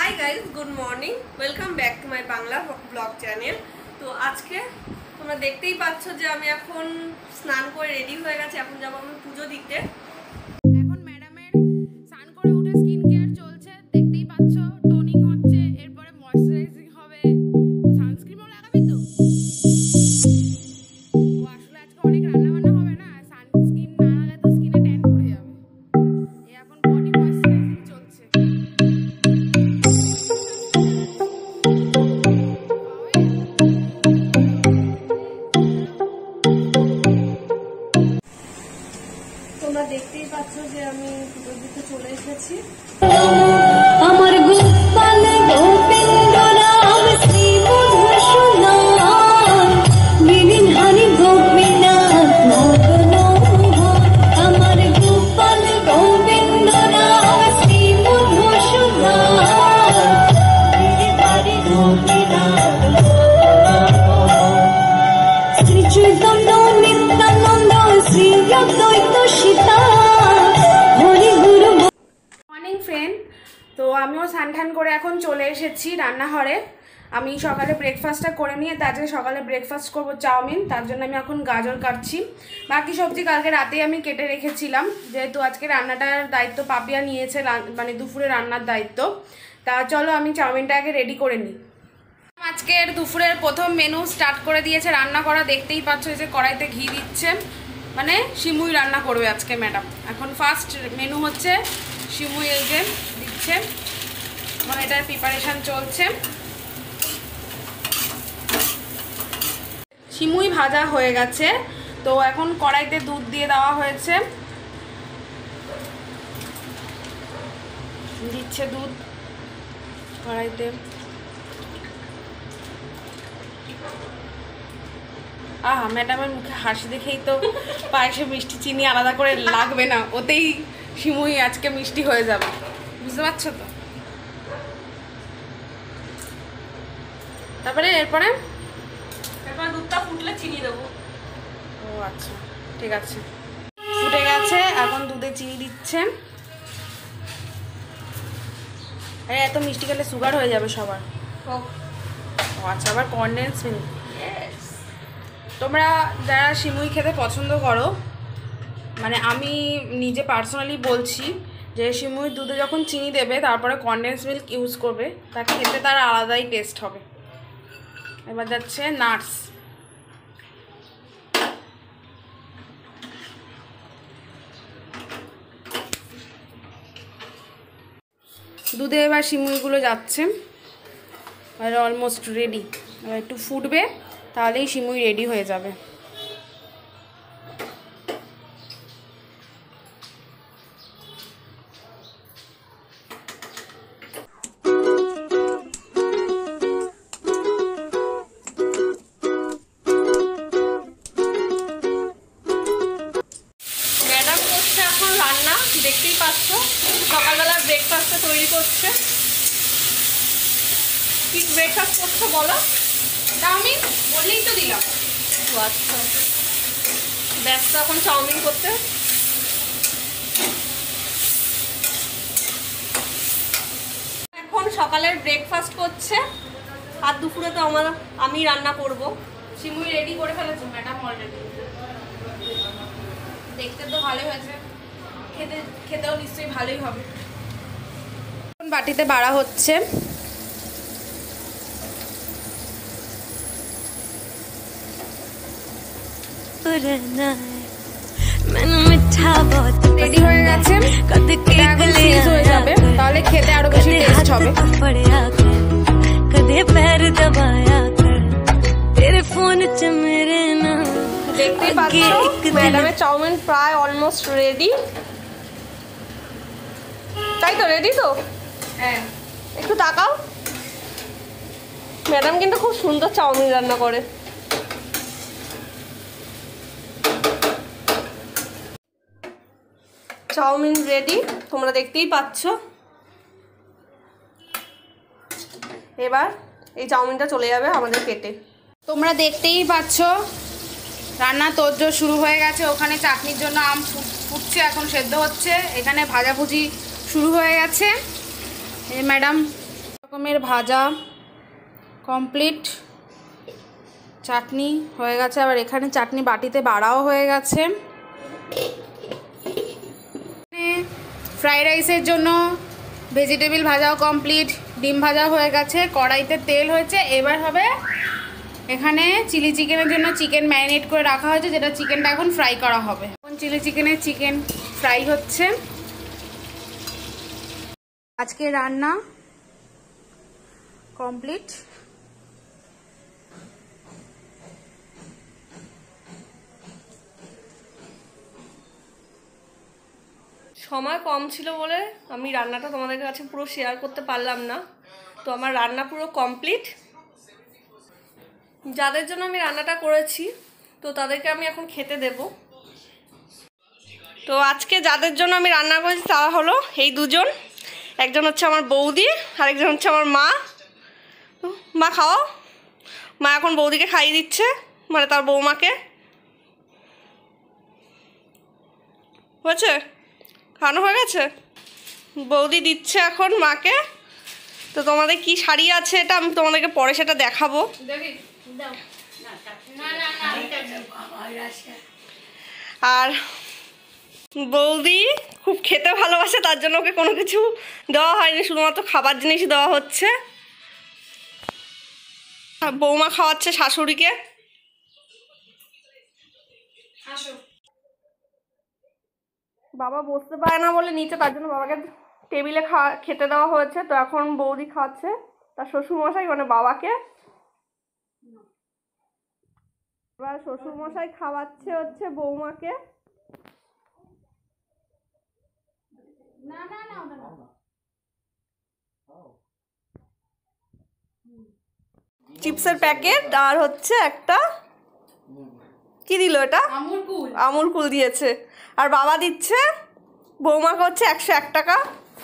High guys, good morning, welcome back to my Bangla blog channel. তো আজকে তোমরা দেখতেই পাচ্ছ যে আমি এখন স্নান করে রেডি হয়ে গেছি। এখন যাবো আমি পুজো দিতে। এখন ম্যাডামের স্নান করে উঠে স্কিন কেয়ার চলছে, দেখতেই পাচ্ছ। টোনিং হচ্ছে, এরপরে ময়শ্চারাইজিং হবে। সানস্ক্রিনও লাগাবি তো? ও আসলে আজকে অনেক রান্না বান্না হবে না, সানস্ক্রিন না লাগালে তো স্কিনে ট্যান পড়ে যাবে। এই এখন বডি ময়শ্চারাইজিং চলছে। তোমরা দেখতেই পাচ্ছ যে আমি পুজো দিতে চলে এসেছি। আমার গোপাল গোবিন্দ রাম শ্রী মধুসূদন বিবিন হরি গোপীনাথ মদন আমার গোপাল গোবিন্দ রাম শ্রী মধুসূদন হরি গোপীনাথ শ্রী চৈতন্য নিত্যানন্দ শ্রী অদ্বৈত সীতা হরি গুরু। মর্নিং ফ্রেন্ড, তো আমিও স্নান টান করে এখন চলে এসেছি রান্নাঘরে। আমি সকালে ব্রেকফাস্টটা করে নিয়ে তারপরে সকালে ব্রেকফাস্ট করব চাউমিন। তার জন্য আমি এখন গাজর কাটছি। বাকি সবজি কালকে রাতেই আমি কেটে রেখেছিলাম, যেহেতু আজকে রান্নাটার দায়িত্ব পাপিয়া নিয়েছে, মানে দুপুরে রান্নার দায়িত্ব। তা চলো আমি চাউমিনটা আগে রেডি করে নিই। আজকের দুপুরের প্রথম মেনু স্টার্ট করে দিয়েছে রান্না করা। দেখতেই পাচ্ছ যে কড়াইতে ঘি দিচ্ছে, মানে সিমুই রান্না করবে আজকে ম্যাডাম। এখন ফার্স্ট মেনু হচ্ছে সিমুই, এই যে দিচ্ছে, মানে এটার প্রিপারেশান চলছে। সিমুই ভাজা হয়ে গেছে, তো এখন কড়াইতে দুধ দিয়ে দেওয়া হয়েছে, দিচ্ছে দুধ কড়াইতে। আহা, ম্যাডামের মুখে হাসি দেখেই তো পায়েসে মিষ্টি চিনি আলাদা করে লাগবে না, ওতেই সিমুই আজকে মিষ্টি হয়ে যাবে, বুঝতে পারছো তো? তারপরে এরপরে দুধটা ফুটলে চিনি দেবো। ও আচ্ছা, ঠিক আছে। ফুটে গেছে, এখন দুধে চিনি দিচ্ছে। আরে এত মিষ্টি খেলে সুগার হয়ে যাবে সবার। ও আচ্ছা, আবার কনডেন্স মিল্ক। তোমরা যারা সিমুই খেতে পছন্দ করো, মানে আমি নিজে পার্সোনালি বলছি যে সিমুই দুধে যখন চিনি দেবে তারপরে কনডেন্স মিল্ক ইউজ করবে, তা খেতে তার আলাদাই টেস্ট হবে। এবার যাচ্ছে নাটস। দুধে এবার সিমুইগুলো যাচ্ছে, আর অলমোস্ট রেডি। এবার একটু ফুটবে, তাহলেই সিমুই রেডি হয়ে যাবে। ম্যাডাম করছে এখন রান্না, দেখতেই পাচ্ছ। সকালবেলা ব্রেকফাস্টটা তৈরি করছে। কি ব্রেকফাস্ট করছো বলো? চাউমিন বললেই তো দিলাম। ও আচ্ছা, ব্যস্ত এখন চাউমিন করতে। এখন সকালের ব্রেকফাস্ট করছে, আর দুপুরে তো আমি রান্না করব। সিমুই রেডি করে ফেলেছে ম্যাডাম অলরেডি। দেখতে তো ভালোই হয়েছে, খেতেও নিশ্চয়ই ভালোই হবে। বাটিতে বাড়া হচ্ছে। রেডি হয়ে গেছে, এটা এখন ফ্রিজ হয়ে যাবে, তাহলে খেতে আরো বেশি টেস্ট হবে। দেখতেই পাচ্ছ ম্যাডামের চাউমিন প্রায় অলমোস্ট রেডি। তাই তো, রেডি তো? হ্যাঁ, একটু তাকাও। ম্যাডাম কিন্তু খুব সুন্দর চাউমিন রান্না করে। চাউমিন রেডি, তোমরা দেখতেই পাচ্ছ। এবার এই চাউমিনটা চলে যাবে আমাদের পেটে। তোমরা দেখতেই পাচ্ছ রান্না তোড়জোড় শুরু হয়ে গেছে। ওখানে চাটনির জন্য আম ফুটছে, এখন সেদ্ধ হচ্ছে। এখানে ভাজাভুজি শুরু হয়ে গেছে। ম্যাডাম রকমের ভাজা কমপ্লিট, চাটনি হয়ে গেছে, আবার এখানে চাটনি বাটিতে বাড়াও হয়ে গেছে। ফ্রাইড রাইসের জন্য ভেজিটেবল ভাজাও কমপ্লিট, ডিম ভাজা হয়ে গেছে, কড়াইতে তেল হয়েছে। এবার হবে এখানে চিলি চিকেনের জন্য চিকেন ম্যারিনেট করে রাখা হয়েছে, যেটা চিকেনটা এখন ফ্রাই করা হবে। এখন চিলি চিকেনের চিকেন ফ্রাই হচ্ছে। আজকে রান্না কমপ্লিট। সময় কম ছিল বলে আমি রান্নাটা তোমাদের কাছে পুরো শেয়ার করতে পারলাম না। তো আমার রান্না পুরো কমপ্লিট। যাদের জন্য আমি রান্নাটা করেছি তো তাদেরকে আমি এখন খেতে দেব। তো আজকে যাদের জন্য আমি রান্না করেছি তারা হলো এই দুজন, একজন হচ্ছে আমার বৌদি আর একজন হচ্ছে আমার মা। মা খাও। মা এখন বৌদিকে খাইয়ে দিচ্ছে, মানে তার বৌমাকে। হয়েছে? খাওয়ানো হয়ে গেছে? বৌদি দিচ্ছে এখন মাকে। তো তোমাদের কি শাড়ি আছে এটা আমি তোমাদেরকে পরে সেটা দেখাবো। আর বৌদি খুব খেতে ভালোবাসে, তার জন্য ওকে কোনো কিছু দেওয়া হয়নি, শুধুমাত্র খাবার জিনিসই দেওয়া হচ্ছে। বৌমা খাওয়াচ্ছে শাশুড়িকে। বাবা বসতে পারে না বলে নিচে, তার জন্য বাবাকে টেবিলে খেতে দেওয়া হয়েছে। তো এখন বৌদি খাচ্ছে তার শ্বশুরমশাই মানে বাবাকে। এবার শ্বশুরমশাই খাওয়াচ্ছে হচ্ছে বৌমাকে। চিপসের প্যাকেট আর হচ্ছে একটা কি দিল এটা, আমুল কুল দিয়েছে। আর বাবা দিচ্ছে বৌমাকে হচ্ছে 101 টাকা।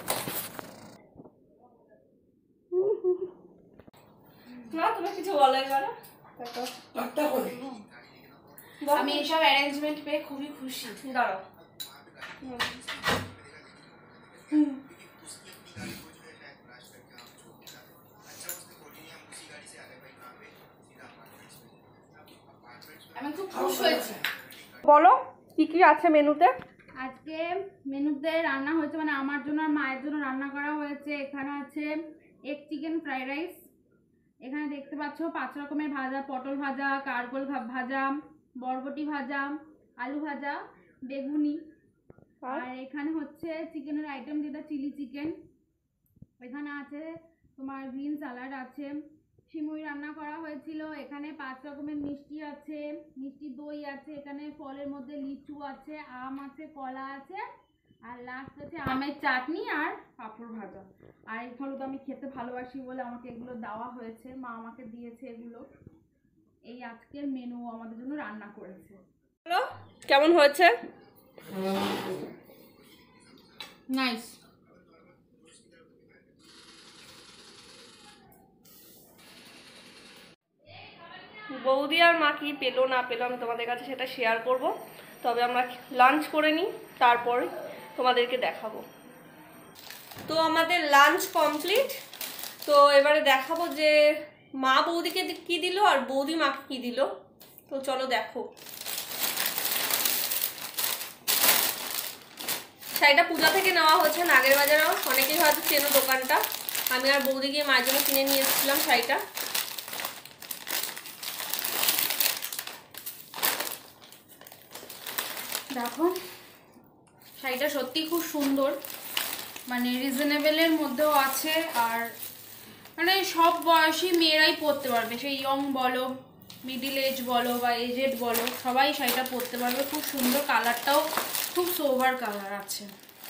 তুমি কিছু বলো এবার। আমি এইসব অ্যারেঞ্জমেন্ট পেয়ে খুবই খুশি। দাঁড়াও। আমি খুব খুশি হয়েছি। বলো কি কি আছে মেনুতে। আজকে মেনুতে রান্না হয়েছে, মানে আমার জন্য আর মায়ের জন্য রান্না করা হয়েছে। এখানে আছে এগ চিকেন ফ্রাইড রাইস, এখানে দেখতে পাচ্ছ 5 রকমের ভাজা, পটল ভাজা, কারকোল ভাজা, বরবটি ভাজা, আলু ভাজা, বেগুনি। আর এখানে হচ্ছে চিকেনের আইটেম যেটা চিলি চিকেন। এখানে আছে তোমার গ্রিন স্যালাড আছে, সিমুই রান্না করা হয়েছিল। এখানে 5 রকমের মিষ্টি আছে, মিষ্টি দই আছে, এখানে ফলের মধ্যে লিচু আছে, আম আছে, কলা আছে, আর লাস্ট আছে আমের চাটনি আর পাঁপড় ভাজা। আর এগুলো তো আমি খেতে ভালোবাসি বলে আমাকে এগুলো দেওয়া হয়েছে, মা আমাকে দিয়েছে এগুলো। এই আজকের মেনু আমাদের জন্য রান্না করেছে। বলো কেমন হয়েছে? নাইস। বৌদি আর মা কি পেলো না পেলো আমি তোমাদের কাছে সেটা শেয়ার করব। তবে আমরা লাঞ্চ করে নিই, তারপরে তোমাদেরকে দেখাবো। তো আমাদের লাঞ্চ কমপ্লিট। তো এবারে দেখাবো যে মা বৌদিকে কি দিল আর বৌদি মাকে কি দিল। তো চলো দেখো। শাড়িটা পূজা থেকে নেওয়া হয়েছে, নাগের বাজারেও। অনেকেই হয়তো চেনো দোকানটা। আমি আর বৌদি গিয়ে মায়ের জন্য কিনে নিয়ে এসেছিলাম শাড়িটা। দেখো শাড়িটা সত্যি খুব সুন্দর, মানে রিজনেবলের মধ্যেও আছে। আর মানে সব বয়সী মেয়েরাই পরতে পারবে, সেই ইয়ং বলো, মিডিল এজ বলো বা এজেড বলো, সবাই শাড়িটা পরতে পারবে। খুব সুন্দর, কালারটাও খুব সোভার কালার আছে।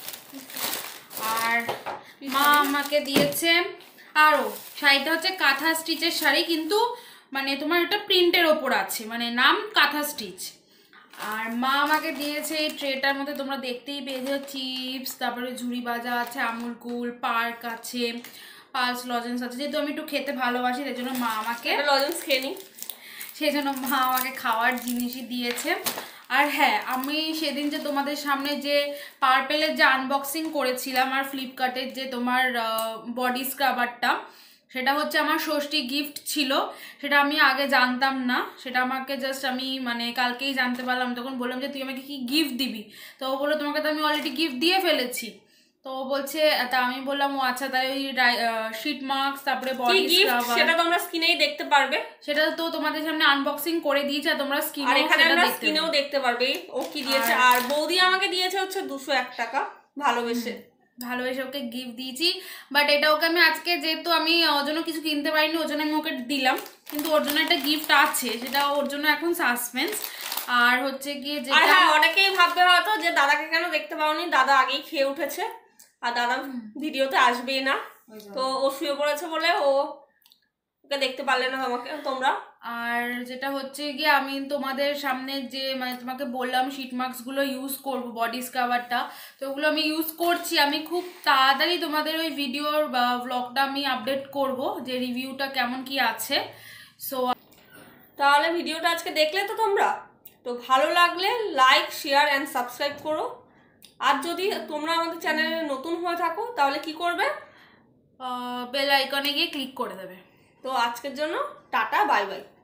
আর মা আমাকে দিয়েছে আরও শাড়িটা হচ্ছে কাঁথা স্টিচের শাড়ি, কিন্তু মানে তোমার এটা প্রিন্টের ওপর আছে, মানে নাম কাঁথা স্টিচ। আর মা আমাকে দিয়েছে এই ট্রেটার মধ্যে, তোমরা দেখতেই পেয়েছো, চিপস, তারপরে ঝুড়ি ভাজা আছে, আমুল কুল, পার্ক আছে, পালস লজেন্স আছে। যেহেতু আমি একটু খেতে ভালোবাসি সেই জন্য মা আমাকে লজেন্স খেয়ে নিই, সেই জন্য মা আমাকে খাওয়ার জিনিসই দিয়েছে। আর হ্যাঁ, আমি সেদিন যে তোমাদের সামনে যে পার্পেলের যে আনবক্সিং করেছিলাম আর ফ্লিপকার্টের যে তোমার বডি স্ক্রাবারটা, সেটা হচ্ছে আমার ষষ্ঠী গিফট ছিল, সেটা আমি আগে জানতাম না, সেটা আমাকে জাস্ট আমি মানে কালকেই জানতে পারলাম। তখন বললাম যে তুই আমাকে কি গিফট দিবি, তো ও বললো তোমাকে তো আমি অলরেডি গিফট দিয়ে ফেলেছি। তো ও বলছে, তা আমি বললাম ও আচ্ছা, তাই ওই শিট মাস্ক তারপরে বডি স্ক্রাবার, সেটা তোমরা স্ক্রিনেই দেখতে পারবে, সেটা তো তোমাদের সামনে আনবক্সিং করে দিয়েছে, আর তোমরা স্ক্রিনেও দেখতে পারবে ও কি দিয়েছে। আর বৌদি আমাকে দিয়েছে হচ্ছে 201 টাকা ভালোবেসে ওকে গিফট দিয়েছি। বাট এটা ওকে আমি আজকে, যেহেতু আমি ওর জন্য কিছু কিনতে পারিনি, ওর জন্য আমি ওকে দিলাম, কিন্তু ওর জন্য একটা গিফট আছে, সেটা ওর জন্য এখন সাসপেন্স। আর হচ্ছে গিয়ে যে অনেকেই ভাববে হয়তো যে দাদাকে কেন দেখতে পাওনি, দাদা আগেই খেয়ে উঠেছে আর দাদা ভিডিওতে আসবেই না, তো ও শুয়ে পড়েছে বলে ওকে দেখতে পারলে না তোমরা। আর যেটা হচ্ছে গিয়ে আমি তোমাদের সামনে যে মানে তোমাকে বললাম শিট মাস্কগুলো ইউজ করব, বডি স্ক্রাবারটা, তো ওগুলো আমি ইউজ করছি। আমি খুব তাড়াতাড়ি তোমাদের ওই ভিডিওর বা ব্লগটা আমি আপডেট করব যে রিভিউটা কেমন কি আছে। সো তাহলে ভিডিওটা আজকে দেখলে তো তোমরা, তো ভালো লাগলে লাইক শেয়ার অ্যান্ড সাবস্ক্রাইব করো। আর যদি তোমরা আমাদের চ্যানেলে নতুন হয়ে থাকো তাহলে কি করবে, বেল আইকনে গিয়ে ক্লিক করে দেবে। তো আজকের জন্য টাটা, বাই বাই।